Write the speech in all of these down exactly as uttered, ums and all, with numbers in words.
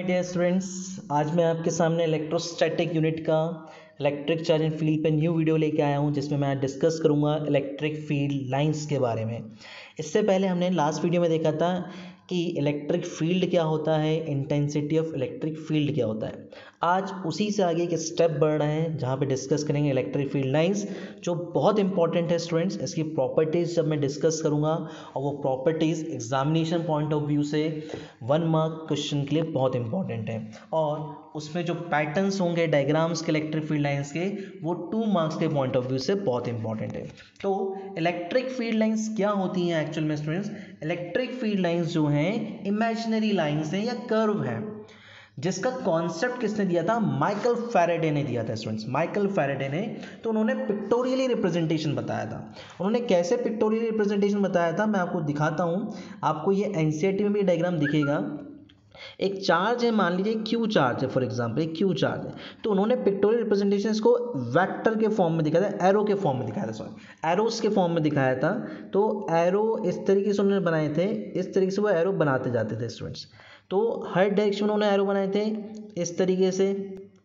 Dear students, आज मैं आपके सामने इलेक्ट्रोस्टैटिक यूनिट का इलेक्ट्रिक चार्ज एंड फील्ड पे न्यू वीडियो लेके आया हूँ, जिसमें मैं डिस्कस करूँगा इलेक्ट्रिक फील्ड लाइंस के बारे में। इससे पहले हमने लास्ट वीडियो में देखा था कि इलेक्ट्रिक फील्ड क्या होता है, इंटेंसिटी ऑफ इलेक्ट्रिक फील्ड क्या होता है। आज उसी से आगे एक स्टेप बढ़ रहे हैं जहाँ पे डिस्कस करेंगे इलेक्ट्रिक फील्ड लाइंस, जो बहुत इंपॉर्टेंट है स्टूडेंट्स। इसकी प्रॉपर्टीज़ जब मैं डिस्कस करूँगा, और वो properties examination point of view से वन मार्क क्वेश्चन के लिए बहुत इंपॉर्टेंट है, और उसमें जो पैटर्न्स होंगे डायग्राम्स के इलेक्ट्रिक फील्ड लाइंस के, वो टू मार्क्स के पॉइंट ऑफ व्यू से बहुत इंपॉर्टेंट है। तो इलेक्ट्रिक फील्ड लाइंस क्या होती हैं एक्चुअल में स्टूडेंट्स? इलेक्ट्रिक फील्ड लाइंस जो हैं इमेजिनरी लाइंस हैं या कर्व हैं, जिसका कॉन्सेप्ट किसने दिया था? माइकल फैराडे ने दिया था स्टूडेंट्स, माइकल फैराडे ने। तो उन्होंने पिक्टोरियली रिप्रेजेंटेशन बताया था। उन्होंने कैसे पिक्टोरियली रिप्रेजेंटेशन बताया था, मैं आपको दिखाता हूँ। आपको ये एनसीईआरटी में भी डायग्राम दिखेगा। एक चार्ज है, मान लीजिए क्यू चार्ज है, फॉर एग्जांपल एक क्यू चार्ज है, तो उन्होंने पिक्टोरियल रिप्रेजेंटेशन इसको वेक्टर के फॉर्म में दिखाया था, एरो के फॉर्म में दिखाया था, सॉरी एरोस के फॉर्म में दिखाया था। तो एरो इस तरीके से उन्होंने बनाए थे, इस तरीके से वो एरो बनाते जाते थे स्टूडेंट्स। तो हर डायरेक्शन में उन्होंने एरो बनाए थे इस तरीके से।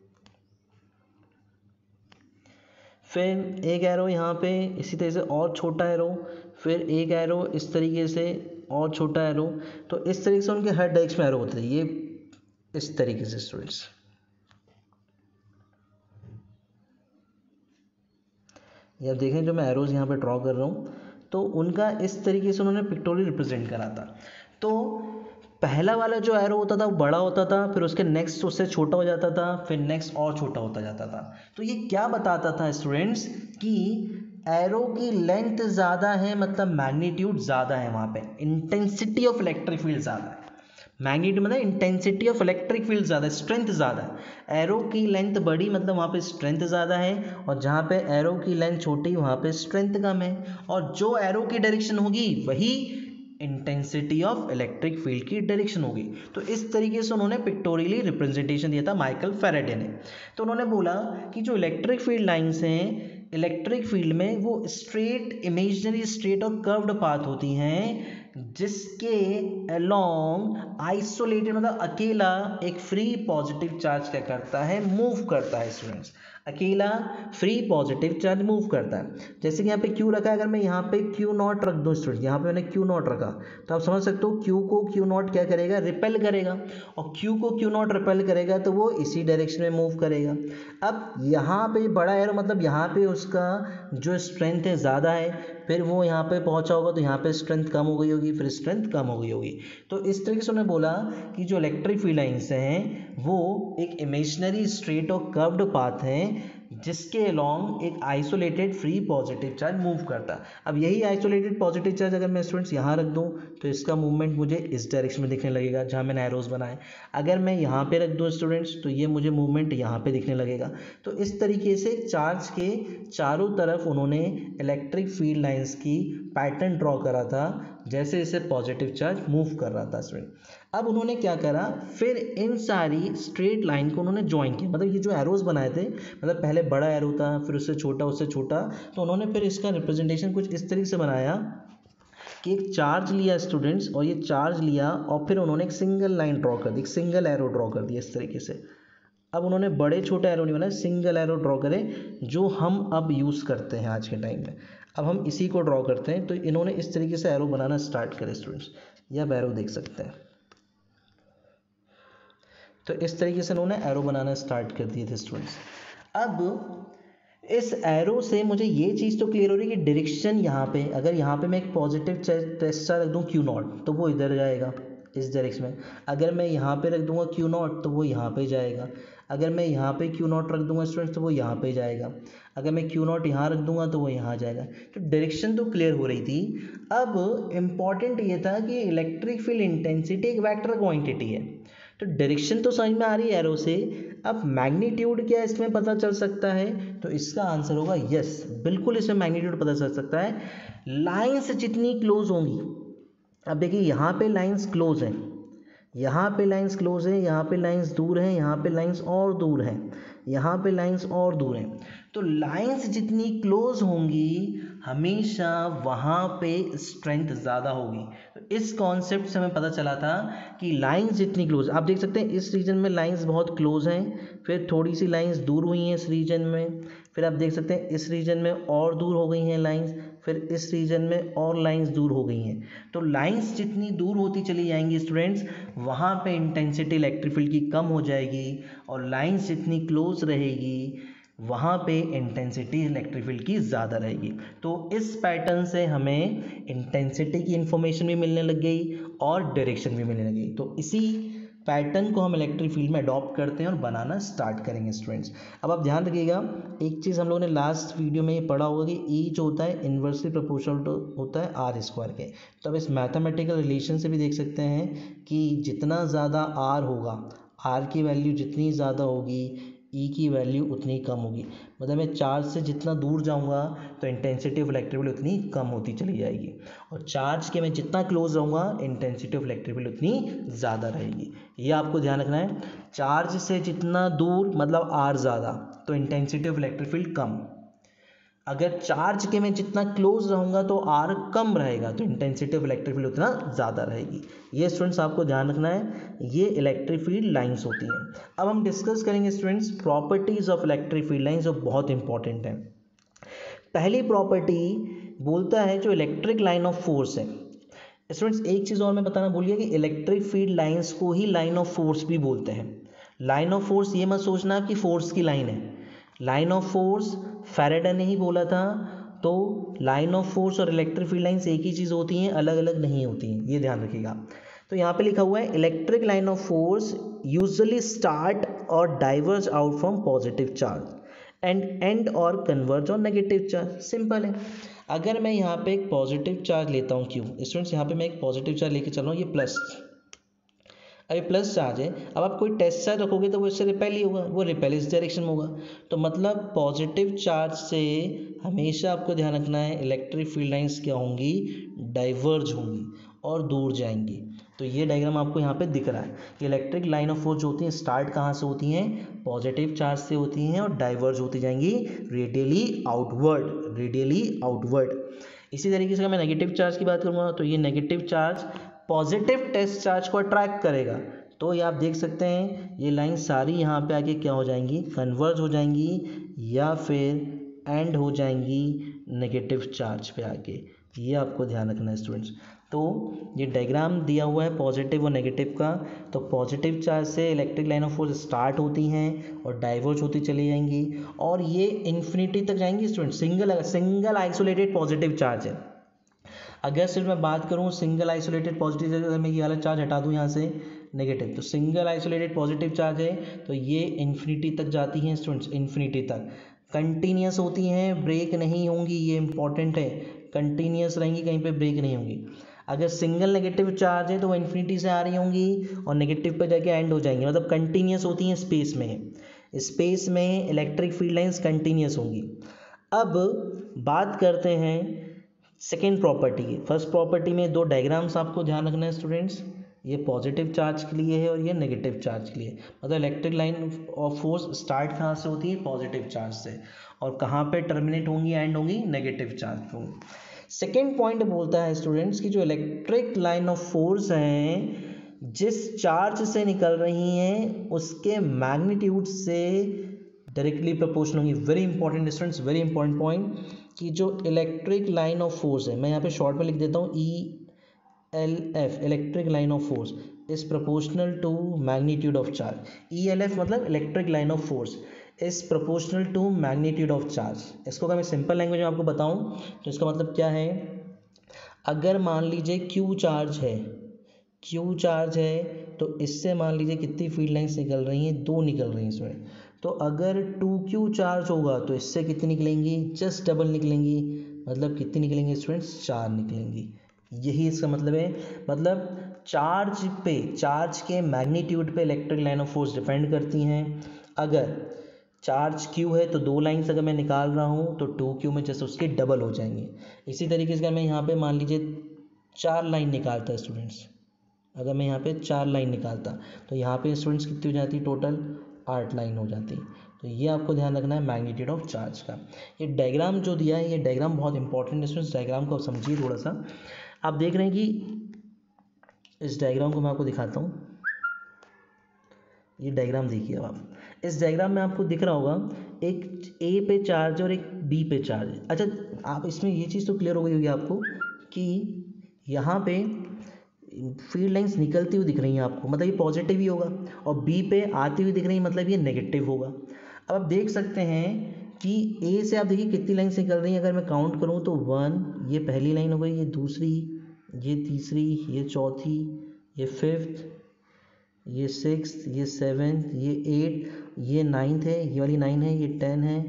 फिर एक एरो यहाँ पे इसी तरह से और छोटा एरो, फिर एक एरो इस तरीके से और छोटा एरो। तो इस तरीके से उनके हर डायरेक्शन में एरो होते थे, ये इस तरीके से स्टूडेंट्स। ये आप देखें जो मैं एरोज यहाँ पे ड्रॉ कर रहा हूँ, तो उनका इस तरीके से उन्होंने पिक्टोरियल रिप्रेजेंट करा था। तो पहला वाला जो एरो होता था वो बड़ा होता था, फिर उसके नेक्स्ट उससे छोटा हो जाता था, फिर नेक्स्ट और छोटा होता जाता था। तो ये क्या बताता था स्टूडेंट्स कि एरो की लेंथ ज़्यादा है, मतलब मैग्नीट्यूड ज़्यादा है, वहाँ पे इंटेंसिटी ऑफ इलेक्ट्रिक फील्ड ज़्यादा है। मैग्नीट्यूड मतलब इंटेंसिटी ऑफ इलेक्ट्रिक फील्ड ज़्यादा है, स्ट्रेंथ ज़्यादा है। एरो की लेंथ बड़ी मतलब वहाँ पे स्ट्रेंथ ज़्यादा है, और जहाँ पे एरो की लेंथ छोटी वहाँ पे स्ट्रेंथ कम है। और जो एरो की डायरेक्शन होगी वही इंटेंसिटी ऑफ इलेक्ट्रिक फील्ड की डायरेक्शन होगी। तो इस तरीके से उन्होंने पिक्टोरियली रिप्रेजेंटेशन दिया था माइकल फैराडे ने। तो उन्होंने बोला कि जो इलेक्ट्रिक फील्ड लाइंस हैं इलेक्ट्रिक फील्ड में, वो स्ट्रेट, इमेजिनरी स्ट्रेट और कर्व्ड पाथ होती हैं, जिसके अलोंग आइसोलेटेड मतलब अकेला एक फ्री पॉजिटिव चार्ज क्या करता है? मूव करता है स्टूडेंट्स। अकेला फ्री पॉजिटिव चार्ज मूव करता है। जैसे कि यहाँ पे क्यू रखा है, अगर मैं यहाँ पे क्यू नॉट रख दूँ स्टूडेंट, यहाँ पे मैंने क्यू नॉट रखा, तो आप समझ सकते हो क्यू को क्यू नॉट क्या करेगा? रिपेल करेगा। और क्यू को क्यू नॉट रिपेल करेगा तो वो इसी डायरेक्शन में मूव करेगा। अब यहाँ पे बड़ा एरो मतलब यहाँ पे उसका जो स्ट्रेंथ है ज़्यादा है, फिर वो यहाँ पे पहुँचा होगा तो यहाँ पे स्ट्रेंथ कम हो गई होगी, फिर स्ट्रेंथ कम हो गई होगी। तो इस तरीके से उन्होंने बोला कि जो इलेक्ट्रिक फील्ड लाइंस हैं वो एक इमेजिनरी स्ट्रेट और कर्व्ड पाथ हैं, जिसके अलोंग एक isolated free positive charge move करता है। अब यही आइसोलेटेड पॉजिटिव चार्ज अगर मैं स्टूडेंट्स यहाँ रख दूँ तो इसका मूवमेंट मुझे इस डायरेक्शन में दिखने लगेगा जहाँ मैंने एरोज बनाए। अगर मैं यहाँ पे रख दूँ स्टूडेंट्स तो ये मुझे मूवमेंट यहाँ पे दिखने लगेगा। तो इस तरीके से चार्ज के चारों तरफ उन्होंने इलेक्ट्रिक फील्ड लाइंस की पैटर्न ड्रॉ करा था, जैसे जैसे पॉजिटिव चार्ज मूव कर रहा था स्टूडेंट। अब उन्होंने क्या करा, फिर इन सारी स्ट्रेट लाइन को उन्होंने ज्वाइन किया। मतलब ये जो एरोज बनाए थे, मतलब पहले बड़ा एरो था, फिर उससे छोटा, उससे छोटा, तो उन्होंने फिर इसका रिप्रेजेंटेशन कुछ इस तरीके से बनाया कि एक चार्ज लिया स्टूडेंट्स, और ये चार्ज लिया और फिर उन्होंने एक सिंगल लाइन ड्रॉ कर दी, एक सिंगल एरो ड्रॉ कर दिया इस तरीके से। अब उन्होंने बड़े छोटे एरो नहीं बनाए, सिंगल एरो ड्रॉ करें, जो हम अब यूज़ करते हैं आज के टाइम में। अब हम इसी को ड्रॉ करते हैं। तो इन्होंने इस तरीके से एरो बनाना स्टार्ट करे स्टूडेंट्स, या आप एरो देख सकते हैं। तो इस तरीके से उन्होंने एरो बनाना स्टार्ट कर दिए थे स्टूडेंट्स। अब इस एरो से मुझे ये चीज़ तो क्लियर हो रही है कि डायरेक्शन यहाँ पे, अगर यहाँ पे मैं एक पॉजिटिव टेस्ट चार्ज रख दूँ क्यू नॉट, तो वो इधर जाएगा इस डायरेक्शन में। अगर मैं यहाँ पे रख दूँगा क्यू नॉट तो वो यहाँ पे जाएगा। अगर मैं यहाँ पे क्यू नॉट रख दूँगा स्टूडेंट्स तो वो यहाँ पे जाएगा। अगर मैं क्यू नॉट यहाँ रख दूँगा तो वो यहाँ जाएगा। तो डायरेक्शन तो क्लियर हो रही थी। अब इम्पॉर्टेंट ये था कि इलेक्ट्रिक फील्ड इंटेंसिटी एक वेक्टर क्वांटिटी है, तो डायरेक्शन तो समझ में आ रही है एरो से। अब मैग्नीट्यूड क्या इसमें पता चल सकता है? तो इसका आंसर होगा यस, बिल्कुल इसमें मैग्नीट्यूड पता चल सकता है। लाइंस जितनी क्लोज होंगी, अब देखिए यहाँ पे लाइंस क्लोज हैं, यहाँ पे लाइंस क्लोज हैं, यहाँ पे लाइंस दूर हैं, यहाँ पे लाइंस और दूर हैं, यहाँ पे लाइंस और दूर हैं। तो लाइंस जितनी क्लोज होंगी हमेशा वहाँ पे स्ट्रेंथ ज़्यादा होगी। तो इस कॉन्सेप्ट से हमें पता चला था कि लाइंस जितनी क्लोज, आप देख सकते हैं इस रीजन में लाइंस बहुत क्लोज हैं, फिर थोड़ी सी लाइंस दूर हुई हैं इस रीजन में, फिर आप देख सकते हैं इस रीजन में और दूर हो गई हैं लाइंस, फिर इस रीजन में और लाइंस दूर हो गई हैं। तो लाइंस जितनी दूर होती चली जाएंगी स्टूडेंट्स, वहाँ पे इंटेंसिटी इलेक्ट्रिक फील्ड की कम हो जाएगी, और लाइंस जितनी क्लोज रहेगी वहाँ पे इंटेंसिटी इलेक्ट्रिक फील्ड की ज़्यादा रहेगी। तो इस पैटर्न से हमें इंटेंसिटी की इंफॉर्मेशन भी मिलने लग गई और डायरेक्शन भी मिलने लग गई। तो इसी पैटर्न को हम इलेक्ट्रिक फील्ड में अडॉप्ट करते हैं और बनाना स्टार्ट करेंगे स्टूडेंट्स। अब आप ध्यान रखिएगा, एक चीज़ हम लोगों ने लास्ट वीडियो में ये पढ़ा होगा कि ई जो होता है इन्वर्सली प्रोपोर्शनल होता है आर स्क्वायर के। तो अब इस मैथमेटिकल रिलेशन से भी देख सकते हैं कि जितना ज़्यादा आर होगा, आर की वैल्यू जितनी ज़्यादा होगी, ई की वैल्यू उतनी कम होगी। मतलब मैं चार्ज से जितना दूर जाऊंगा तो इंटेंसिटी ऑफ इलेक्ट्रिक फील्ड उतनी कम होती चली जाएगी, और चार्ज के मैं जितना क्लोज रहूँगा इंटेंसिटी ऑफ इलेक्ट्रिक फील्ड उतनी ज़्यादा रहेगी। ये आपको ध्यान रखना है, चार्ज से जितना दूर मतलब आर ज़्यादा तो इंटेंसिटी ऑफ इलेक्ट्रिक फील्ड कम, अगर चार्ज के मैं जितना क्लोज रहूँगा तो आर कम रहेगा तो इंटेंसिटी ऑफ इलेक्ट्रिक फील्ड उतना ज़्यादा रहेगी। ये स्टूडेंट्स आपको ध्यान रखना है, ये इलेक्ट्रिक फील्ड लाइंस होती हैं। अब हम डिस्कस करेंगे students properties of electric field lines जो बहुत इंपॉर्टेंट है। पहली प्रॉपर्टी बोलता है जो इलेक्ट्रिक लाइन ऑफ फोर्स है। स्टूडेंट्स एक चीज़ और मैं बताना भूल गया कि इलेक्ट्रिक फील्ड लाइंस को ही लाइन ऑफ फोर्स भी बोलते हैं। लाइन ऑफ फोर्स ये मत सोचना कि फोर्स की लाइन है, लाइन ऑफ फोर्स फैराडे ने ही बोला था। तो लाइन ऑफ फोर्स और इलेक्ट्रिक फील्ड लाइंस एक ही चीज़ होती हैं, अलग अलग नहीं होती हैं, ये ध्यान रखिएगा। तो यहाँ पे लिखा हुआ है electric line of force usually start और diverge out from positive charge and and और converge on negative charge. Simple है, अगर मैं यहाँ पे एक पॉजिटिव चार्ज लेता हूँ, क्यों स्टूडेंट्स यहाँ पे मैं एक पॉजिटिव चार्ज लेके चल रहा हूँ, ये प्लस, अभी प्लस चार्ज है, अब आप कोई टेस्ट चार्ज रखोगे तो वो इससे रिपेल ही होगा, वो रिपेल इस डायरेक्शन में होगा। तो मतलब पॉजिटिव चार्ज से हमेशा आपको ध्यान रखना है इलेक्ट्रिक फील्ड लाइंस क्या होंगी, डाइवर्ज होंगी और दूर जाएंगी। तो ये डायग्राम आपको यहाँ पे दिख रहा है कि इलेक्ट्रिक लाइन ऑफ फोर्स जो होती है स्टार्ट कहाँ से होती हैं, पॉजिटिव चार्ज से होती हैं और डाइवर्ज होती जाएंगी रेडियली आउटवर्ड, रेडियली आउटवर्ड। इसी तरीके से अगर मैं नेगेटिव चार्ज की बात करूँगा तो ये negative charge positive test charge को अट्रैक्ट करेगा। तो ये आप देख सकते हैं ये लाइन सारी यहाँ पे आके क्या हो जाएंगी, कन्वर्ज हो जाएंगी या फिर एंड हो जाएंगी नेगेटिव चार्ज पे आके। ये आपको ध्यान रखना है स्टूडेंट्स। तो ये डायग्राम दिया हुआ है पॉजिटिव और नेगेटिव का। तो पॉजिटिव चार्ज से electric line of force start होती हैं और डाइवर्ज होती चली जाएंगी और ये इन्फिनिटी तक जाएंगी student. Single single isolated positive charge है। अगर सिर्फ मैं बात करूँ सिंगल आइसोलेटेड पॉजिटिव चार्ज, अगर मैं ये वाला चार्ज हटा दूँ यहाँ से नेगेटिव, तो सिंगल आइसोलेटेड पॉजिटिव चार्ज है तो ये इन्फिनिटी तक जाती हैं स्टूडेंट्स, इन्फिनिटी तक कंटिन्यूस होती हैं, ब्रेक नहीं होंगी, ये इंपॉर्टेंट है, कंटिन्यूस रहेंगी, कहीं पे ब्रेक नहीं होंगी। अगर सिंगल नेगेटिव चार्ज है तो वो इन्फिनिटी से आ रही होंगी और नेगेटिव पर जाके एंड हो जाएंगी, मतलब कंटिन्यूस होती हैं स्पेस में, स्पेस में इलेक्ट्रिक फील्ड लाइंस कंटिन्यूस होंगी। अब बात करते हैं सेकेंड प्रॉपर्टी की। फर्स्ट प्रॉपर्टी में दो डायग्राम्स आपको ध्यान रखना है स्टूडेंट्स, ये पॉजिटिव चार्ज के लिए है और ये नेगेटिव चार्ज के लिए। मतलब electric line of force start कहाँ से होती है, पॉजिटिव चार्ज से, और कहाँ पे टर्मिनेट होंगी, एंड होंगी नेगेटिव चार्ज पे होंगी। सेकेंड पॉइंट बोलता है स्टूडेंट्स की जो इलेक्ट्रिक लाइन ऑफ फोर्स हैं जिस चार्ज से निकल रही हैं उसके मैग्नीट्यूड से डायरेक्टली प्रोपोर्शनल होंगी। Very important students, very important point कि जो इलेक्ट्रिक लाइन ऑफ फोर्स है, मैं यहाँ पे शॉर्ट में लिख देता हूँ E L F, electric line of force is proportional to magnitude of charge. E L F मतलब electric line of force is proportional to magnitude of charge. इसको अगर मैं सिंपल लैंग्वेज में आपको बताऊँ तो इसका मतलब क्या है, अगर मान लीजिए क्यू चार्ज है, क्यू चार्ज है तो इससे मान लीजिए कितनी फील्ड लाइंस निकल रही हैं, दो निकल रही हैं इसमें। तो अगर टू क्यू चार्ज होगा तो इससे कितनी निकलेंगी, जस्ट डबल निकलेंगी, मतलब कितनी निकलेंगी स्टूडेंट्स, चार निकलेंगी। यही इसका मतलब है, मतलब चार्ज पे, चार्ज के मैग्नीट्यूड पे electric line of force depend करती हैं। अगर चार्ज क्यू है तो दो लाइन्स अगर मैं निकाल रहा हूँ तो टू क्यू में जैसे उसके डबल हो जाएंगे। इसी तरीके से अगर मैं यहाँ पे मान लीजिए चार लाइन निकालता है स्टूडेंट्स, अगर मैं यहाँ पे चार लाइन निकालता तो यहाँ पे स्टूडेंट्स कितनी हो जाती, टोटल आठ लाइन हो जाती। तो ये आपको ध्यान रखना है मैग्नीट्यूड ऑफ चार्ज का। ये डायग्राम जो दिया है, ये डायग्राम बहुत इंपॉर्टेंट है, इस डायग्राम को आप समझिए थोड़ा सा। आप देख रहे हैं कि इस डायग्राम को मैं आपको दिखाता हूँ। ये डायग्राम देखिए अब आप, इस डायग्राम में आपको दिख रहा होगा एक ए पे चार्ज और एक बी पे चार्ज। अच्छा, आप इसमें ये चीज़ तो क्लियर हो गई होगी आपको कि यहाँ पे फील्ड लाइंस निकलती हुई दिख रही हैं आपको, मतलब ये पॉजिटिव ही होगा, और बी पे आती हुई दिख रही है, मतलब ये नेगेटिव होगा। अब आप देख सकते हैं कि ए से आप देखिए कितनी लाइन्स निकल रही हैं। अगर मैं काउंट करूँ तो वन, ये पहली लाइन हो गई, ये दूसरी, ये तीसरी, ये चौथी, ये फिफ्थ, ये सिक्स, ये सेवन्थ, ये एट, ये नाइन्थ है, ये वाली नाइन है, ये टेन है,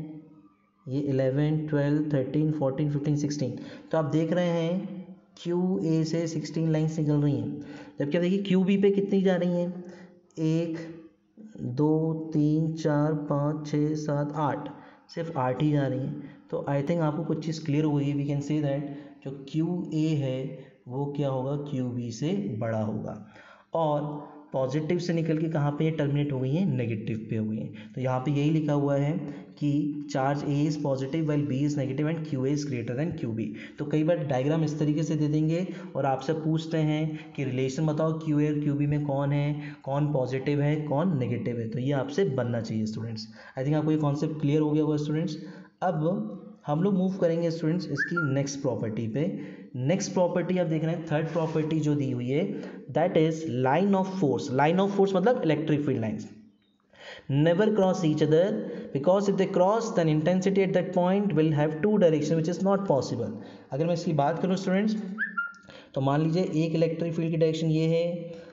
ये eleven, twelve, thirteen, fourteen, fifteen, sixteen. तो आप देख रहे हैं क्यू ए से सिक्सटीन लाइन्स निकल रही हैं, जबकि आप देखिए क्यू बी पे कितनी जा रही हैं, एक, दो, तीन, चार, पाँच, छः, सात, आठ, सिर्फ आठ ही जा रही हैं। तो आई थिंक आपको कुछ चीज़ क्लियर हो गई। वी कैन से दैट जो क्यू ए है वो क्या होगा, क्यू बी से बड़ा होगा। और पॉजिटिव से निकल के कहाँ पे ये टर्मिनेट हो गई हैं, नेगेटिव पे हो गई हैं। तो यहाँ पे यही लिखा हुआ है कि charge A is positive while B is negative and Q A is greater than Q B. तो कई बार डायग्राम इस तरीके से दे देंगे और आपसे पूछते हैं कि रिलेशन बताओ क्यू ए और क्यू बी में कौन है, कौन पॉजिटिव है, कौन नेगेटिव है। तो ये आपसे बनना चाहिए स्टूडेंट्स। आई थिंक आपको ये कॉन्सेप्ट क्लियर हो गया होगा स्टूडेंट्स। अब हम लोग मूव करेंगे स्टूडेंट्स इसकी नेक्स्ट प्रॉपर्टी पे। नेक्स्ट प्रॉपर्टी आप देख रहे हैं, थर्ड प्रॉपर्टी जो दी हुई है, that is line of force. Line of force मतलब electric field lines never cross each other, because if they cross then intensity at that point will have two direction which is not possible। अगर मैं इसकी बात करूं students, तो मान लीजिए एक इलेक्ट्रिक फील्ड की डायरेक्शन ये है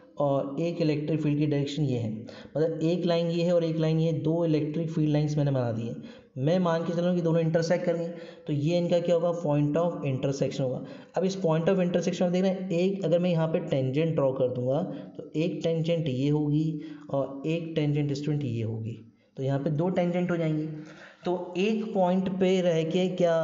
और एक इलेक्ट्रिक फील्ड की डायरेक्शन ये है, मतलब एक लाइन ये है और एक लाइन ये है, दो इलेक्ट्रिक फील्ड लाइंस मैंने बना दी है। मैं मान के चलूँ कि दोनों इंटरसेक्ट करेंगे, तो ये इनका क्या होगा, पॉइंट ऑफ इंटरसेक्शन होगा। अब इस पॉइंट ऑफ इंटरसेक्शन में देख रहे हैं, एक अगर मैं यहाँ पे टेंजेंट ड्रॉ कर दूंगा तो एक टेंजेंट ये होगी और एक टेंजेंट स्टूडेंट ये होगी, तो यहाँ पे दो टेंजेंट हो जाएंगी। तो एक पॉइंट पे रह के क्या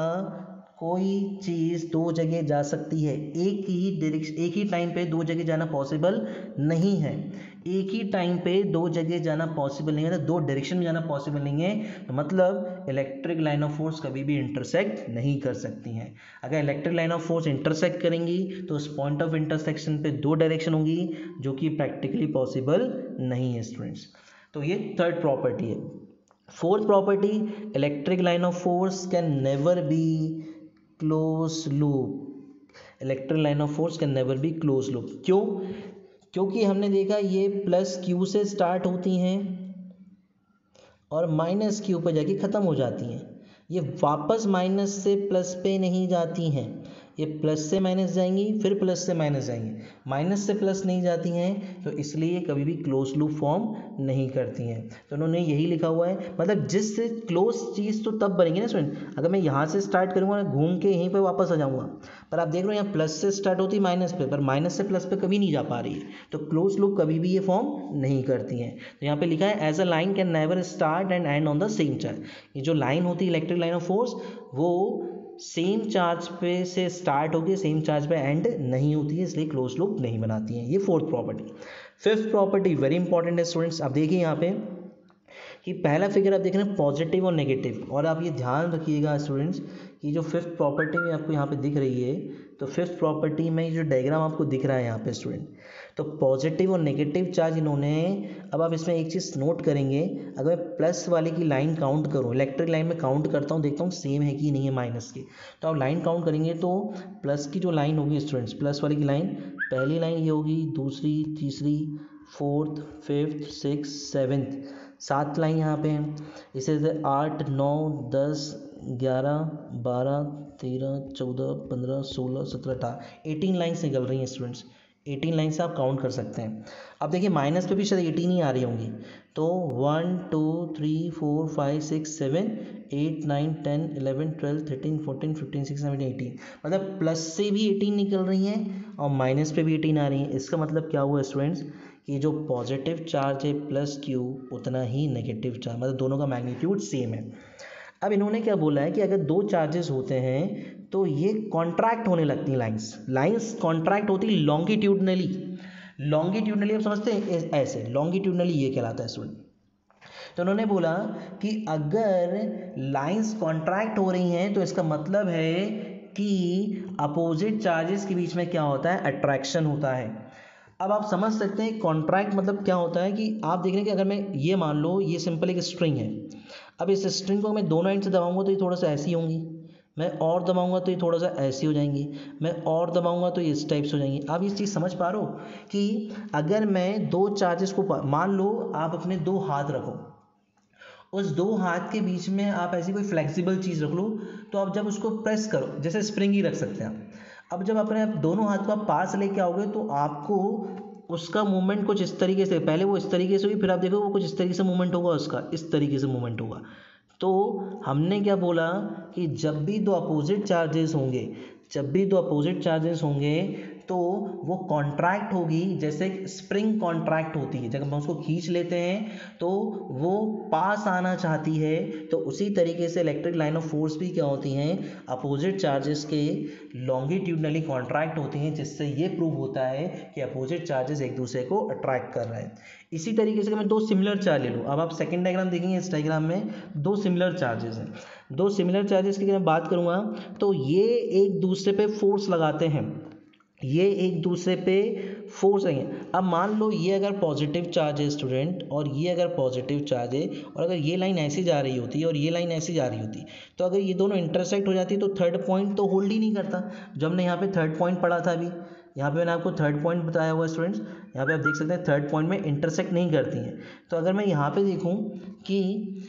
कोई चीज़ दो जगह जा सकती है, एक ही डायरेक्शन एक ही टाइम पे दो जगह जाना पॉसिबल नहीं है। एक ही टाइम पे दो जगह जाना पॉसिबल नहीं है, तो दो डायरेक्शन में जाना पॉसिबल नहीं है, तो मतलब इलेक्ट्रिक लाइन ऑफ फोर्स कभी भी इंटरसेक्ट नहीं कर सकती हैं। अगर electric line of force intersect करेंगी तो उस पॉइंट ऑफ इंटरसेक्शन पे दो डायरेक्शन होंगी, जो कि प्रैक्टिकली पॉसिबल नहीं है स्टूडेंट्स। तो ये थर्ड प्रॉपर्टी है। Fourth property, electric line of force can never be close loop. Electric line of force can never be close loop. क्यों? क्योंकि हमने देखा ये प्लस क्यू से स्टार्ट होती हैं और माइनस क्यू पर जाके ख़त्म हो जाती हैं। ये वापस माइनस से प्लस पे नहीं जाती हैं, ये प्लस से माइनस जाएंगी फिर प्लस से माइनस जाएंगी, माइनस से प्लस नहीं जाती हैं, तो इसलिए कभी भी क्लोज लूप फॉर्म नहीं करती हैं। तो उन्होंने यही लिखा हुआ है, मतलब जिससे क्लोज चीज़ तो तब बनेगी ना स्टूडेंट, अगर मैं यहाँ से स्टार्ट करूँगा घूम के यहीं पे वापस आ जाऊँगा, पर आप देख रहे हो यहाँ प्लस से स्टार्ट होती है माइनस पे, पर माइनस से प्लस पे कभी नहीं जा पा रही है, तो क्लोज लूप कभी भी ये फॉर्म नहीं करती हैं। तो यहाँ पे लिखा है as a line can never start and end on the same charge. ये जो लाइन होती है इलेक्ट्रिक लाइन ऑफ फोर्स, वो सेम चार्ज पे से स्टार्ट होगी सेम चार्ज पे एंड नहीं होती है, इसलिए क्लोज लूप नहीं बनाती हैं। ये fourth property. Fifth property very important है स्टूडेंट्स। आप देखिए यहाँ पे कि पहला फिगर आप देख रहे हैं पॉजिटिव और नेगेटिव, और आप ये ध्यान रखिएगा स्टूडेंट्स कि जो फिफ्थ प्रॉपर्टी में आपको यहाँ पे दिख रही है, तो फिफ्थ प्रॉपर्टी में जो डायग्राम आपको दिख रहा है यहाँ पे स्टूडेंट, तो पॉजिटिव और नेगेटिव चार्ज इन्होंने, अब आप इसमें एक चीज़ नोट करेंगे, अगर मैं प्लस वाले की लाइन काउंट करूँ, इलेक्ट्रिक लाइन में काउंट करता हूँ, देखता हूँ सेम है कि नहीं है माइनस की, तो आप लाइन काउंट करेंगे तो प्लस की जो लाइन होगी स्टूडेंट्स, प्लस वाली की लाइन, पहली लाइन ये होगी, दूसरी, तीसरी, फोर्थ, फिफ्थ, सिक्स, सेवेंथ, सात लाइन यहाँ पे हैं। इसे आठ, नौ, दस, ग्यारह, बारह, तेरह, चौदह, पंद्रह, सोलह, सत्रह, अठारह, एटीन लाइन्स निकल रही हैं स्टूडेंट्स। एटीन लाइन से आप काउंट कर सकते हैं। अब देखिए माइनस पे भी शायद एटीन ही आ रही होंगी, तो one, two, three, four, five, six, seven, eight, nine, ten, eleven, twelve, thirteen, fourteen, fifteen, sixteen, seventeen, eighteen, मतलब प्लस से भी एटीन निकल रही हैं और माइनस पे भी एटीन आ रही हैं। इसका मतलब क्या हुआ स्टूडेंट्स कि जो पॉजिटिव चार्ज है प्लस क्यू, उतना ही नेगेटिव चार्ज, मतलब दोनों का मैग्नीट्यूड सेम है। अब इन्होंने क्या बोला है कि अगर दो चार्जेस होते हैं तो ये कॉन्ट्रैक्ट होने लगती हैं लाइंस लाइंस कॉन्ट्रैक्ट होती लॉन्गिट्यूडनली। लॉन्गिट्यूडनली आप समझते हैं, ऐसे लॉन्गिट्यूडनली ये कहलाता है स्टूडेंट। तो उन्होंने बोला कि अगर लाइंस कॉन्ट्रैक्ट हो रही हैं तो इसका मतलब है कि अपोजिट चार्जेस के बीच में क्या होता है, अट्रैक्शन होता है। अब आप समझ सकते हैं कॉन्ट्रैक्ट मतलब क्या होता है कि आप देख रहे हैं कि अगर मैं ये मान लो ये सिंपल एक स्ट्रिंग है, अब इस स्ट्रिंग को मैं दोनों एंड से दबाऊंगा तो ये थोड़ा सा ऐसी होंगी, मैं और दबाऊंगा तो ये थोड़ा सा ऐसी हो जाएंगी, मैं और दबाऊंगा तो ये इस टाइप से हो जाएंगी। आप ये चीज़ समझ पा रहे हो कि अगर मैं दो चार्जेस को मान लो, आप अपने दो हाथ रखो, उस दो हाथ के बीच में आप ऐसी कोई फ्लेक्सिबल चीज़ रख लो, तो आप जब उसको प्रेस करो, जैसे स्प्रिंग ही रख सकते हैं आप, अब जब अपने दोनों हाथ को आप पास लेके आओगे तो आपको उसका मूवमेंट कुछ इस तरीके से, पहले वो इस तरीके से हुई, फिर आप देखो वो कुछ इस तरीके से मूवमेंट होगा, उसका इस तरीके से मूवमेंट होगा। तो हमने क्या बोला कि जब भी दो अपोजिट चार्जेस होंगे, जब भी दो अपोजिट चार्जेस होंगे तो वो कॉन्ट्रैक्ट होगी, जैसे स्प्रिंग कॉन्ट्रैक्ट होती है, जब हम उसको खींच लेते हैं तो वो पास आना चाहती है, तो उसी तरीके से इलेक्ट्रिक लाइन ऑफ फोर्स भी क्या होती हैं, अपोजिट चार्जेस के लॉन्गिट्यूडनली कॉन्ट्रैक्ट होती हैं, जिससे ये प्रूव होता है कि अपोजिट चार्जेस एक दूसरे को अट्रैक्ट कर रहे हैं। इसी तरीके से मैं दो सिमिलर चार्ज ले लूँ, अब आप सेकंड डायग्राम देखेंगे, इस डायग्राम में दो सिमिलर चार्जेस हैं, दो सिमिलर चार्जेस की अगर मैं बात करूँगा तो ये एक दूसरे पे फोर्स लगाते हैं, ये एक दूसरे पे फोर्स है। अब मान लो ये अगर पॉजिटिव चार्ज है स्टूडेंट, और ये अगर पॉजिटिव चार्ज है, और अगर ये लाइन ऐसी जा रही होती है और ये लाइन ऐसी जा रही होती, तो अगर ये दोनों इंटरसेक्ट हो जाती तो थर्ड पॉइंट तो होल्ड ही नहीं करता। जो हमने यहाँ पे थर्ड पॉइंट पढ़ा था अभी, यहाँ पे मैंने आपको थर्ड पॉइंट बताया हुआ स्टूडेंट्स, यहाँ पे आप देख सकते हैं थर्ड पॉइंट में इंटरसेक्ट नहीं करती हैं। तो अगर मैं यहाँ पे देखूँ कि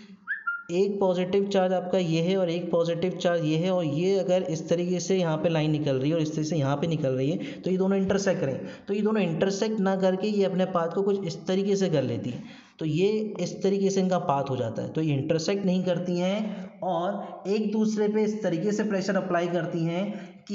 एक पॉजिटिव चार्ज आपका ये है और एक पॉजिटिव चार्ज ये है, और ये अगर इस तरीके से यहाँ पे लाइन निकल रही है और इस तरीके से यहाँ पे निकल रही है, तो ये दोनों इंटरसेक्ट करें, तो ये दोनों इंटरसेक्ट ना करके ये अपने पाथ को कुछ इस तरीके से कर लेती है, तो ये इस तरीके से इनका पाथ हो जाता है। तो ये इंटरसेक्ट नहीं करती हैं और एक दूसरे पे इस तरीके से प्रेशर अप्लाई करती हैं कि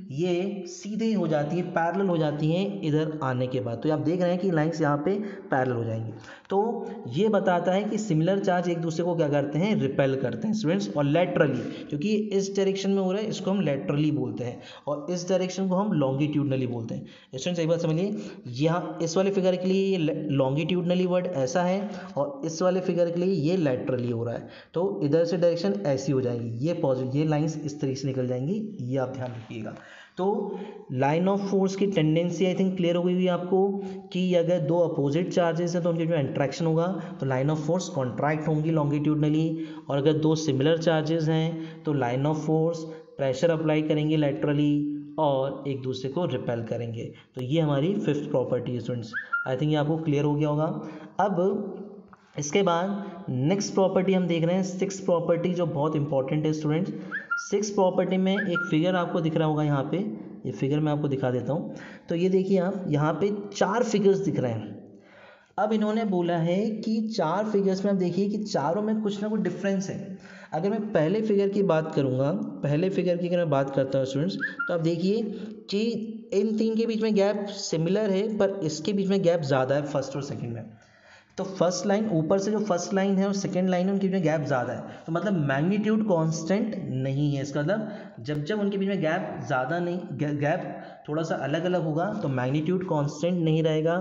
ये सीधे हो जाती है, पैरेलल हो जाती हैं इधर आने के बाद। तो आप देख रहे हैं कि लाइंस यहाँ पे पैरेलल हो जाएंगी। तो ये बताता है कि सिमिलर चार्ज एक दूसरे को क्या करते हैं, रिपेल करते हैं स्टूडेंट्स, और लेटरली, क्योंकि इस डायरेक्शन में हो रहा है इसको हम लेटरली बोलते हैं, और इस डायरेक्शन को हम लॉन्गिट्यूडनली बोलते हैं। स्टूडेंट्स एक बात समझिए, यहाँ इस वाले फिगर के लिए ये लॉन्गिट्यूडनली वर्ड ऐसा है, और इस वाले फिगर के लिए ये लेटरली हो रहा है, तो इधर से डायरेक्शन ऐसी हो जाएगी, ये पॉजिटिव, ये लाइंस इस तरीके से निकल जाएंगी, ये आप ध्यान रखिएगा। तो लाइन ऑफ फोर्स की टेंडेंसी आई थिंक क्लियर हो गई हुई आपको कि अगर दो अपोजिट चार्जेस हैं तो उनके जो इंट्रैक्शन होगा तो लाइन ऑफ फोर्स कॉन्ट्रैक्ट होंगी लॉन्गिट्यूडनली, और अगर दो सिमिलर चार्जेस हैं तो line of force pressure apply करेंगे लेटरली और एक दूसरे को रिपेल करेंगे। तो ये हमारी फिफ्थ प्रॉपर्टी है स्टूडेंट्स, आई थिंक ये आपको क्लियर हो गया होगा। अब इसके बाद नेक्स्ट प्रॉपर्टी हम देख रहे हैं, सिक्स प्रॉपर्टी, जो बहुत इंपॉर्टेंट है स्टूडेंट्स। सिक्स प्रॉपर्टी में एक फिगर आपको दिख रहा होगा, यहाँ पे ये फिगर मैं आपको दिखा देता हूँ। तो ये देखिए आप, यहाँ पे चार फिगर्स दिख रहे हैं। अब इन्होंने बोला है कि चार फिगर्स में आप देखिए कि चारों में कुछ ना कुछ डिफरेंस है। अगर मैं पहले फिगर की बात करूँगा, पहले फिगर की अगर मैं बात करता हूँ स्टूडेंट्स, तो आप देखिए कि इन तीन के बीच में गैप सिमिलर है, पर इसके बीच में गैप ज़्यादा है फर्स्ट और सेकेंड में। तो फर्स्ट लाइन, ऊपर से जो फर्स्ट लाइन है और सेकंड लाइन है उनके बीच में गैप ज़्यादा है, तो मतलब मैग्नीट्यूड कांस्टेंट नहीं है। इसका मतलब जब जब उनके बीच में गैप ज़्यादा नहीं, गैप थोड़ा सा अलग अलग होगा तो मैग्नीट्यूड कांस्टेंट नहीं रहेगा।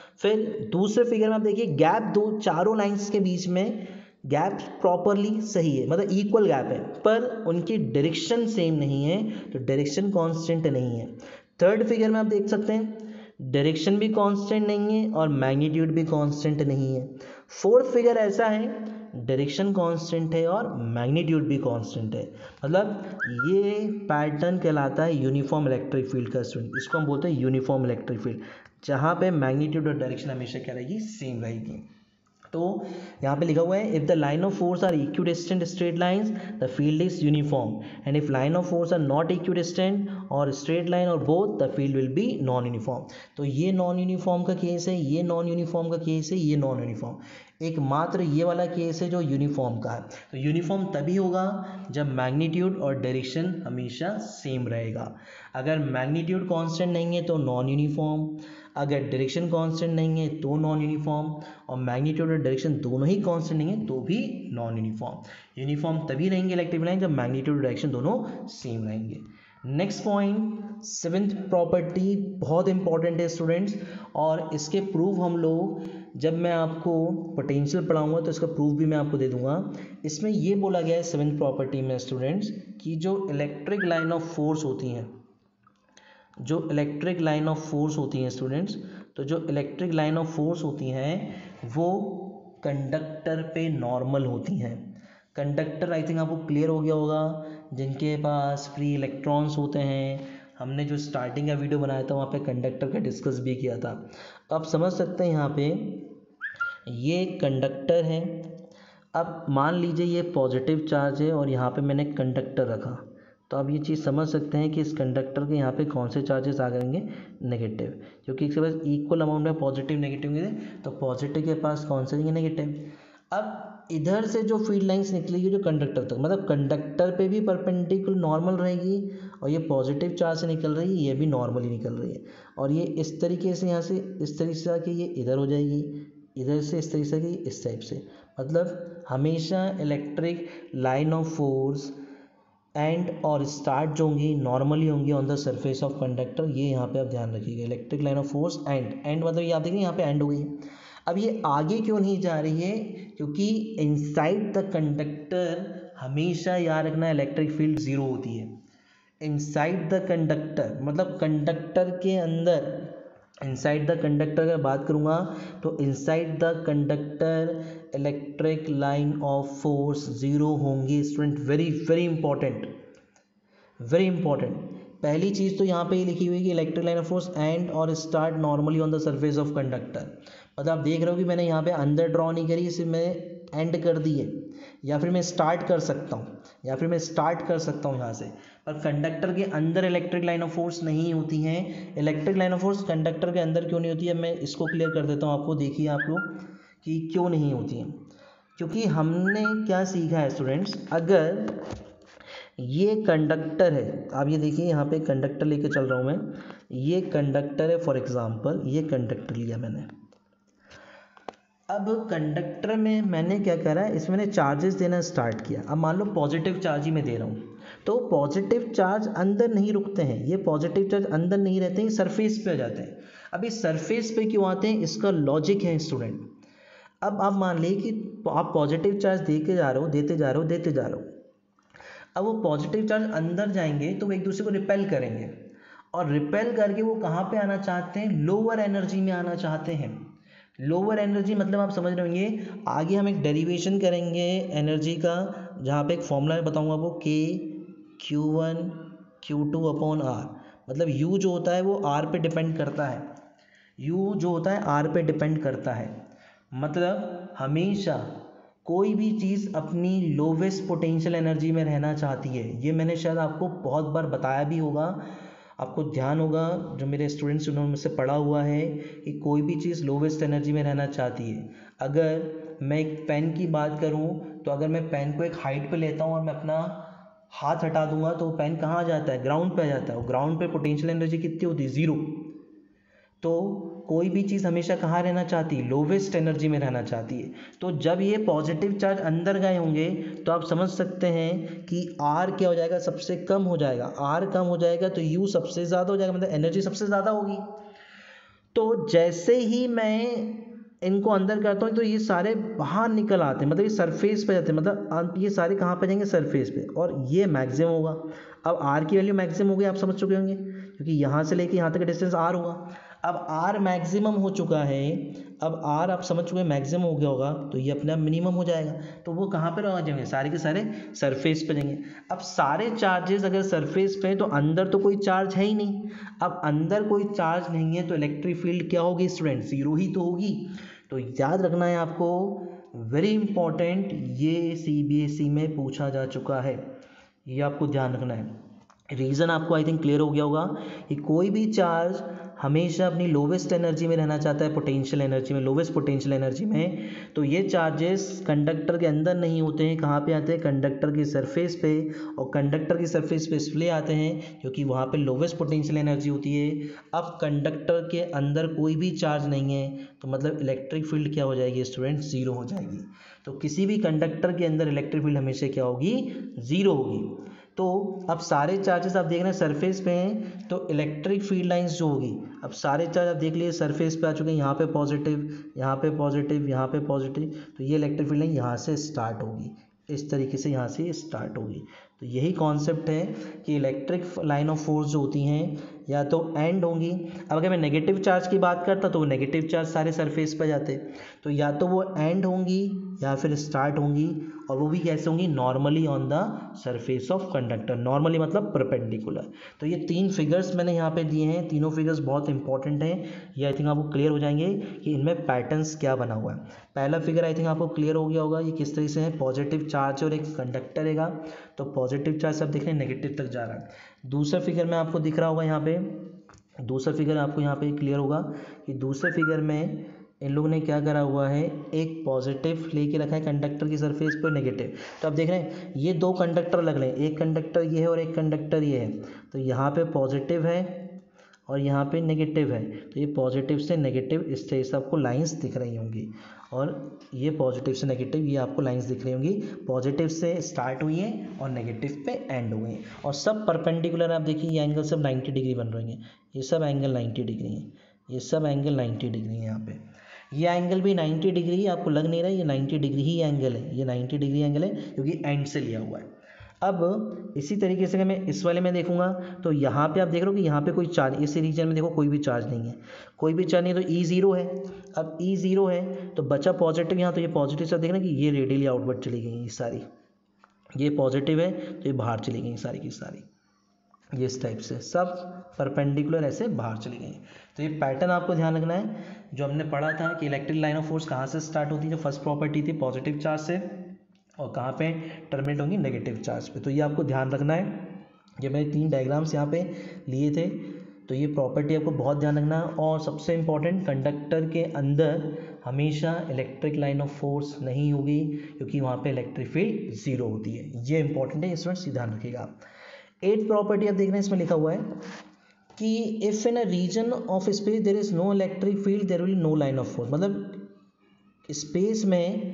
फिर दूसरे फिगर में आप देखिए गैप दो चारों लाइंस के बीच में गैप प्रॉपरली सही है, मतलब इक्वल गैप है, पर उनकी डायरेक्शन सेम नहीं है, तो डायरेक्शन कांस्टेंट नहीं है। थर्ड फिगर में आप देख सकते हैं डायरेक्शन भी कांस्टेंट नहीं है और मैग्नीट्यूड भी कांस्टेंट नहीं है। फोर्थ फिगर ऐसा है डायरेक्शन कांस्टेंट है और मैग्नीट्यूड भी कांस्टेंट है, मतलब ये पैटर्न कहलाता है यूनिफॉर्म इलेक्ट्रिक फील्ड का स्टूडेंट, इसको हम बोलते हैं यूनिफॉर्म इलेक्ट्रिक फील्ड, जहाँ पे मैग्नीट्यूड और डायरेक्शन हमेशा क्या रहेगी, सेम रहेगी। तो यहाँ पे लिखा हुआ है if the line of force are equidistant straight lines the field is uniform, and if line of force are not equidistant और स्ट्रेट लाइन और both the field will be non uniform. तो ये नॉन यूनिफॉर्म का case है, ये non uniform का case है, ये नॉन यूनिफॉर्म, एकमात्र ये वाला केस है जो यूनिफॉर्म का है। तो यूनिफॉर्म तभी होगा जब मैग्नीट्यूड और डायरेक्शन हमेशा सेम रहेगा। अगर मैग्नीट्यूड कांस्टेंट नहीं है तो नॉन यूनिफॉर्म, अगर डायरेक्शन कांस्टेंट नहीं है तो नॉन यूनिफॉर्म, और मैग्नीट्यूड और डायरेक्शन दोनों ही कांस्टेंट नहीं है तो भी नॉन यूनिफॉर्म। यूनिफॉर्म तभी रहेंगे इलेक्ट्रिक लाइन जब मैग्नीट्यूड और डायरेक्शन दोनों सेम रहेंगे। नेक्स्ट पॉइंट, सेवेंथ प्रॉपर्टी बहुत इंपॉर्टेंट है स्टूडेंट्स, और इसके प्रूफ हम लोग जब मैं आपको पोटेंशियल पढ़ाऊंगा तो इसका प्रूफ भी मैं आपको दे दूंगा। इसमें ये बोला गया है सेवन्थ प्रॉपर्टी में स्टूडेंट्स कि जो इलेक्ट्रिक लाइन ऑफ फोर्स होती हैं जो इलेक्ट्रिक लाइन ऑफ फोर्स होती हैं स्टूडेंट्स तो जो इलेक्ट्रिक लाइन ऑफ फोर्स होती हैं वो कंडक्टर पे नॉर्मल होती हैं। कंडक्टर आई थिंक आपको क्लियर हो गया होगा, जिनके पास फ्री इलेक्ट्रॉन्स होते हैं। हमने जो स्टार्टिंग का वीडियो बनाया था वहाँ पे कंडक्टर का डिस्कस भी किया था। आप समझ सकते हैं यहाँ पे ये कंडक्टर है। अब मान लीजिए ये पॉजिटिव चार्ज है और यहाँ पे मैंने कंडक्टर रखा, तो आप ये चीज़ समझ सकते हैं कि इस कंडक्टर के यहाँ पे कौन से चार्जेस आ जाएंगे, नेगेटिव, क्योंकि इसके पास इक्वल अमाउंट में पॉजिटिव नेगेटिव होंगे, तो पॉजिटिव के पास कौन से होंगे, नेगेटिव। अब इधर से जो फील्ड लाइंस निकलेगी जो कंडक्टर तक, मतलब कंडक्टर पे भी परपेंडिकुलर नॉर्मल रहेगी और ये पॉजिटिव चार्ज से निकल रही है, ये भी नॉर्मली निकल रही है। और ये इस तरीके से यहाँ से इस तरीके से आके ये इधर हो जाएगी, इधर से इस तरीके से आके इस टाइप से। मतलब हमेशा electric line of force end और स्टार्ट जो होंगी नॉर्मली होंगी on the surface of conductor. ये यहाँ पे आप ध्यान रखिएगा, electric line of force end end मतलब ये आप देखिए यहाँ पे एंड हो गई है। अब ये आगे क्यों नहीं जा रही है, क्योंकि इनसाइड द कंडक्टर हमेशा याद रखना इलेक्ट्रिक फील्ड ज़ीरो होती है। इनसाइड द कंडक्टर मतलब कंडक्टर के अंदर, इनसाइड द कंडक्टर अगर बात करूँगा तो inside the conductor electric line of force zero होंगी student. Very very important, very important. पहली चीज़ तो यहाँ पे ये लिखी हुई है कि electric line of force end और start normally on the surface of conductor. मतलब आप देख रहे हो कि मैंने यहाँ पे अंदर ड्रॉ नहीं करी, इसे मैं एंड कर दी है, या फिर मैं स्टार्ट कर सकता हूँ या फिर मैं स्टार्ट कर सकता हूँ यहाँ से, पर कंडक्टर के अंदर इलेक्ट्रिक लाइन ऑफ फोर्स नहीं होती हैं। Electric line of force conductor के अंदर क्यों नहीं होती है, मैं इसको क्लियर कर देता हूँ आपको। देखिए आप लोग कि क्यों नहीं होती हैं, क्योंकि हमने क्या सीखा है स्टूडेंट्स, अगर ये कंडक्टर है, आप ये देखिए यहाँ पे कंडक्टर लेके चल रहा हूँ मैं, ये कंडक्टर है, फॉर एग्जांपल ये कंडक्टर लिया मैंने। अब कंडक्टर में मैंने क्या करा, इसमें मैंने चार्जेस देना स्टार्ट किया। अब मान लो पॉजिटिव चार्ज ही मैं दे रहा हूँ, तो पॉजिटिव चार्ज अंदर नहीं रुकते हैं, ये पॉजिटिव चार्ज अंदर नहीं रहते हैं, सरफेस पे आ जाते हैं। अब इस सरफेस पे क्यों आते हैं, इसका लॉजिक है स्टूडेंट। अब आप मान लीजिए कि आप पॉजिटिव चार्ज दे के जा रहे हो, देते जा रहे हो, देते जा रहे हो। अब वो पॉजिटिव चार्ज अंदर जाएंगे तो वो एक दूसरे को रिपेल करेंगे, और रिपेल करके वो कहाँ पे आना चाहते हैं, लोअर एनर्जी में आना चाहते हैं। लोअर एनर्जी मतलब आप समझ रहे होंगे, आगे हम एक डेरिवेशन करेंगे एनर्जी का, जहाँ पे एक फॉर्मूला बताऊंगा आपको, K q one q two upon r. मतलब यू जो होता है वो आर पे डिपेंड करता है, यू जो होता है आर पे डिपेंड करता है। मतलब हमेशा कोई भी चीज़ अपनी लोवेस्ट पोटेंशियल एनर्जी में रहना चाहती है। ये मैंने शायद आपको बहुत बार बताया भी होगा, आपको ध्यान होगा, जो मेरे स्टूडेंट्स उन्होंने मुझसे पढ़ा हुआ है कि कोई भी चीज़ लोवेस्ट एनर्जी में रहना चाहती है। अगर मैं एक पेन की बात करूं तो अगर मैं पेन को एक हाइट पे लेता हूं और मैं अपना हाथ हटा दूंगा तो पेन कहाँ आ जाता है, ग्राउंड पे आ जाता है। ग्राउंड पे पोटेंशियल एनर्जी कितनी होती है, ज़ीरो। तो कोई भी चीज़ हमेशा कहाँ रहना चाहती है, लोवेस्ट एनर्जी में रहना चाहती है। तो जब ये पॉजिटिव चार्ज अंदर गए होंगे तो आप समझ सकते हैं कि आर क्या हो जाएगा, सबसे कम हो जाएगा। आर कम हो जाएगा तो यू सबसे ज़्यादा हो जाएगा, मतलब एनर्जी सबसे ज़्यादा होगी। तो जैसे ही मैं इनको अंदर करता हूँ तो ये सारे बाहर निकल आते हैं, मतलब ये सरफेस पे जाते हैं, मतलब ये सारे कहाँ पे जाएंगे, सरफेस पे, और ये मैक्सिमम होगा। अब आर की वैल्यू मैक्सिमम हो गई, आप समझ चुके होंगे, क्योंकि यहाँ से लेके यहाँ तक का डिस्टेंस आर होगा। अब आर मैक्सिमम हो चुका है, अब आर आप समझ चुके हैं मैक्सिमम हो गया होगा, तो ये अपने आप मिनिमम हो जाएगा। तो वो कहाँ पर आ जाएंगे, सारे के सारे सरफेस पे जाएंगे। अब सारे चार्जेस अगर सरफेस पे हैं तो अंदर तो कोई चार्ज है ही नहीं। अब अंदर कोई चार्ज नहीं है तो इलेक्ट्रिक फील्ड क्या होगी स्टूडेंट, जीरो ही तो होगी। तो याद रखना है आपको, वेरी इंपॉर्टेंट, ये सी बी एस ई में पूछा जा चुका है, ये आपको ध्यान रखना है। रीज़न आपको आई थिंक क्लियर हो गया होगा कि कोई भी चार्ज हमेशा अपनी लोवेस्ट एनर्जी में रहना चाहता है, पोटेंशियल एनर्जी में, लोवेस्ट पोटेंशियल एनर्जी में। तो ये चार्जेस कंडक्टर के अंदर नहीं होते हैं, कहाँ पे आते हैं, कंडक्टर की सरफेस पे। और कंडक्टर की सरफेस पे इसलिए आते हैं क्योंकि वहाँ पे लोवेस्ट पोटेंशियल एनर्जी होती है। अब कंडक्टर के अंदर कोई भी चार्ज नहीं है तो मतलब इलेक्ट्रिक फील्ड क्या हो जाएगी स्टूडेंट, ज़ीरो हो जाएगी। तो किसी भी कंडक्टर के अंदर इलेक्ट्रिक फील्ड हमेशा क्या होगी, ज़ीरो होगी। तो अब सारे चार्जेस आप देख रहे हैं सरफेस पे हैं, तो इलेक्ट्रिक फील्ड लाइंस जो होगी अब सारे चार्ज आप देख लिए सरफेस पे आ चुके हैं, यहाँ पे पॉजिटिव, यहाँ पे पॉजिटिव, यहाँ पे पॉजिटिव, तो ये इलेक्ट्रिक फील्ड लाइन यहाँ से स्टार्ट होगी, इस तरीके से यहाँ से स्टार्ट होगी। तो यही कॉन्सेप्ट है कि इलेक्ट्रिक लाइन ऑफ फोर्स जो होती हैं या तो एंड होंगी। अब अगर मैं नेगेटिव चार्ज की बात करता तो वो नेगेटिव चार्ज सारे सरफेस पर जाते, तो या तो वो एंड होंगी या फिर स्टार्ट होंगी, और वो भी कैसे होंगी, normally on the surface of conductor. Normally मतलब परपेंडिकुलर। तो ये तीन फिगर्स मैंने यहाँ पे दिए हैं, तीनों फिगर्स बहुत इंपॉर्टेंट हैं, ये आई थिंक आपको क्लियर हो जाएंगे कि इनमें पैटर्न्स क्या बना हुआ है। पहला फिगर आई थिंक आपको क्लियर हो गया होगा, ये किस तरीके से है, पॉजिटिव चार्ज और एक कंडक्टर रहेगा, तो पॉजिटिव चार्ज सब देख रहे हैं नेगेटिव तक जा रहा है। दूसरा फिगर में आपको दिख रहा होगा यहाँ पे, दूसरा फिगर आपको यहाँ पे क्लियर होगा कि दूसरे फिगर में इन लोगों ने क्या करा हुआ है, एक पॉजिटिव लेके रखा है कंडक्टर की सरफेस पर, नेगेटिव। तो आप देख रहे हैं ये दो कंडक्टर लग रहे हैं, एक कंडक्टर ये है और एक कंडक्टर ये है, तो यहाँ पे पॉजिटिव है और यहाँ पे नेगेटिव है, तो ये पॉजिटिव से नेगेटिव इस तरह से आपको लाइंस दिख रही होंगी, और ये पॉजिटिव से नेगेटिव ये आपको लाइंस दिख रही होंगी, पॉजिटिव से स्टार्ट हुई है और नेगेटिव पे एंड हुई है, और सब परपेंडिकुलर। आप देखिए ये एंगल सब नाइन्टी डिग्री बन रही हैं, ये सब एंगल नाइन्टी डिग्री है, ये सब एंगल नाइन्टी डिग्री है। यहाँ पे ये एंगल भी नाइन्टी डिग्री है, आपको लग नहीं रहा है ये नाइन्टी डिग्री ही एंगल है, ये नाइन्टी डिग्री एंगल है क्योंकि एंड से लिया हुआ है। अब इसी तरीके से अगर मैं इस वाले में देखूंगा तो यहाँ पे आप देख रहे हो कि यहाँ पे कोई चार्ज, इस रीजन में देखो कोई भी चार्ज नहीं है, कोई भी चार्ज नहीं है, तो ई ज़ीरो है। अब ई ज़ीरो है तो बचा पॉजिटिव यहाँ, तो ये पॉजिटिव से देख रहे हैं कि ये रेडियली आउटवर्ड चली गई ये सारी, ये पॉजिटिव है तो ये बाहर चली गई सारी की सारी, ये इस टाइप से सब परपेंडिकुलर ऐसे बाहर चली गई। तो ये पैटर्न आपको ध्यान रखना है, जो हमने पढ़ा था कि इलेक्ट्रिक लाइन ऑफ फोर्स कहाँ से स्टार्ट होती है, जो फर्स्ट प्रॉपर्टी थी पॉजिटिव चार्ज से, और कहाँ पे टर्मिनेट होंगी, नेगेटिव चार्ज पे। तो ये आपको ध्यान रखना है, ये मैंने तीन डायग्राम्स यहाँ पे लिए थे, तो ये प्रॉपर्टी आपको बहुत ध्यान रखना है। और सबसे इम्पॉर्टेंट, कंडक्टर के अंदर हमेशा इलेक्ट्रिक लाइन ऑफ फोर्स नहीं होगी क्योंकि वहाँ पे इलेक्ट्रिक फील्ड जीरो होती है, ये इंपॉर्टेंट है, स्टूडेंट्स ध्यान रखिएगा। एट प्रॉपर्टी आप देख रहे हैं, इसमें लिखा हुआ है कि if in a region of space there is no electric field there will no line of force, मतलब स्पेस में,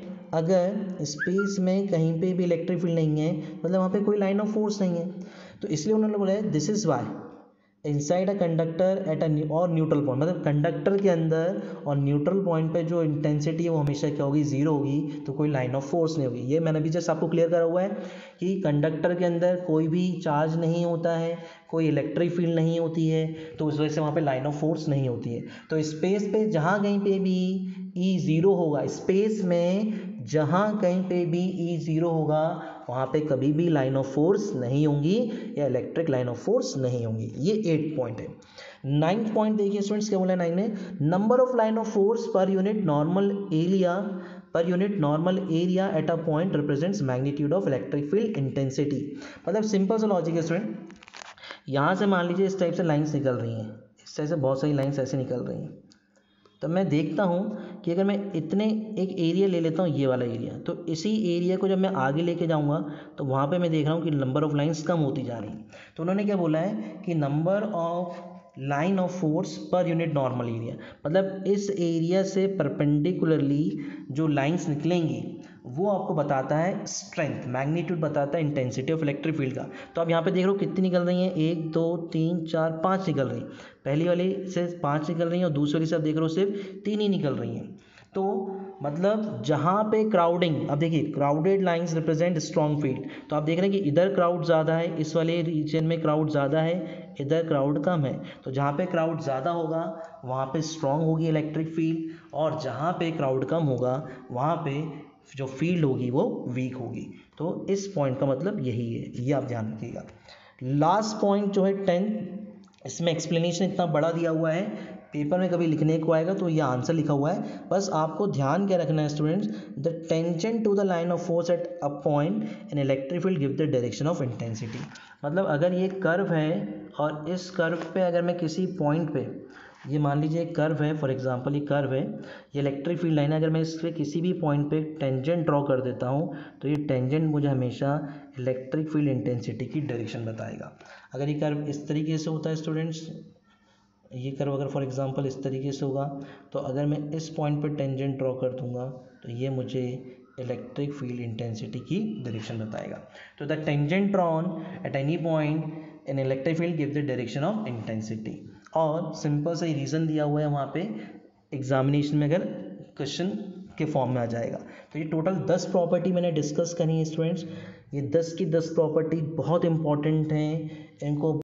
अगर स्पेस में कहीं पे भी इलेक्ट्रिक फील्ड नहीं है मतलब वहाँ पे कोई लाइन ऑफ फोर्स नहीं है। तो इसलिए उन्होंने बोला है this is why inside a conductor at a और न्यूट्रल पॉइंट, मतलब कंडक्टर के अंदर और न्यूट्रल पॉइंट पे जो इंटेंसिटी है वो हमेशा क्या होगी, जीरो होगी, तो कोई लाइन ऑफ फोर्स नहीं होगी। ये मैंने भी जस्ट आपको क्लियर करा हुआ है कि कंडक्टर के अंदर कोई भी चार्ज नहीं होता है, कोई इलेक्ट्रिक फील्ड नहीं होती है, तो उस वजह से वहाँ पे लाइन ऑफ फोर्स नहीं होती है। तो स्पेस पे जहाँ कहीं पे भी ई ज़ीरो होगा, स्पेस में जहाँ कहीं पे भी ई ज़ीरो होगा वहाँ पे कभी भी लाइन ऑफ फोर्स नहीं होंगी या इलेक्ट्रिक लाइन ऑफ फोर्स नहीं होंगी। ये एट पॉइंट है। नाइन्थ पॉइंट देखिए स्टूडेंट्स, क्या बोला है नाइन ने, number of line of force per unit normal area per unit normal area at a point represents magnitude of electric field intensity. मतलब सिंपल सा लॉजिक है स्टूडेंट, यहाँ से मान लीजिए इस टाइप से लाइन्स निकल रही हैं, इस टाइप से बहुत सारी लाइन्स ऐसे निकल रही हैं, तो मैं देखता हूँ कि अगर मैं इतने एक एरिया ले लेता हूँ, ये वाला एरिया, तो इसी एरिया को जब मैं आगे लेके जाऊँगा तो वहाँ पे मैं देख रहा हूँ कि नंबर ऑफ़ लाइंस कम होती जा रही। तो उन्होंने क्या बोला है कि number of line of force per unit normal area, मतलब इस एरिया से परपेंडिकुलरली जो लाइंस निकलेंगी वो आपको बताता है स्ट्रेंथ, मैग्नीट्यूड बताता है इंटेंसिटी ऑफ इलेक्ट्रिक फील्ड का। तो आप यहाँ पे देख रहे हो कितनी निकल रही हैं, एक दो तीन चार पाँच निकल रही, पहली वाली से पाँच निकल रही हैं और दूसरी वाली से आप देख रहे हो सिर्फ तीन ही निकल रही हैं। तो मतलब जहाँ पे क्राउडिंग, अब देखिए crowded lines represent strong field, तो आप देख रहे हैं कि इधर क्राउड ज़्यादा है, इस वाले रीजन में क्राउड ज़्यादा है, इधर क्राउड कम है। तो जहाँ पे क्राउड ज़्यादा होगा वहाँ पे स्ट्रॉन्ग होगी इलेक्ट्रिक फील्ड, और जहाँ पे क्राउड कम होगा वहाँ पे जो फील्ड होगी वो वीक होगी। तो इस पॉइंट का मतलब यही है, ये आप ध्यान रखिएगा। लास्ट पॉइंट जो है टेंथ, इसमें एक्सप्लेनेशन इतना बड़ा दिया हुआ है, पेपर में कभी लिखने को आएगा तो ये आंसर लिखा हुआ है, बस आपको ध्यान क्या रखना है students, the tangent to the line of force at a point in electric field give the direction of intensity. मतलब अगर ये कर्व है और इस कर्व पे अगर मैं किसी पॉइंट पे, ये मान लीजिए एक कर्व है, फॉर एग्जांपल ये कर्व है, ये इलेक्ट्रिक फील्ड लाइन है, अगर मैं इस पर किसी भी पॉइंट पे टेंजेंट ड्रॉ कर देता हूँ तो ये टेंजेंट मुझे हमेशा इलेक्ट्रिक फील्ड इंटेंसिटी की डायरेक्शन बताएगा। अगर ये कर्व इस तरीके से होता है स्टूडेंट्स, ये कर्व अगर फॉर एग्जांपल इस तरीके से होगा, तो अगर मैं इस पॉइंट पे टेंजेंट ड्रॉ कर दूंगा तो ये मुझे इलेक्ट्रिक फील्ड इंटेंसिटी की डायरेक्शन बताएगा। तो the tangent drawn at any point in electric field give the direction of intensity. और सिंपल सा रीज़न दिया हुआ है वहाँ पे एग्जामिनेशन में अगर क्वेश्चन के फॉर्म में आ जाएगा। तो ये टोटल दस प्रॉपर्टी मैंने डिस्कस करी है स्टूडेंट्स। ये दस की दस प्रॉपर्टी बहुत इंपॉर्टेंट हैं, इनको